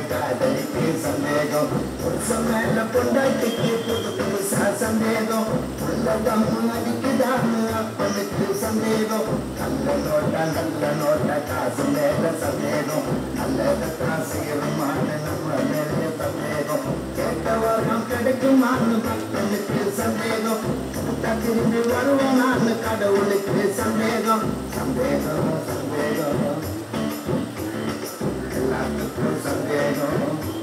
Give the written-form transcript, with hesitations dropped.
காதலிக்கு சந்தேகம் புருஷன் மேல பொண்டாட்டிக்கு புது புதுசா சந்தேகம் உள்ளதம் அடிக்குதான்னு அப்பனுக்கு சந்தேகம் நல்ல நோட்ட காசு மேல சந்தேகம் நல்லதான் செய்யணுமான்னு நம்ம மேல சந்தேகம் கேட்டவரம் கிடைக்குமான்னு பக்தனுக்கு சந்தேகம் திரும்பி வருவான்னு கடவுளுக்கு சந்தேகம் சந்தேகம் சந்தேகம் எல்லாத்துக்கும் சந்தேகம்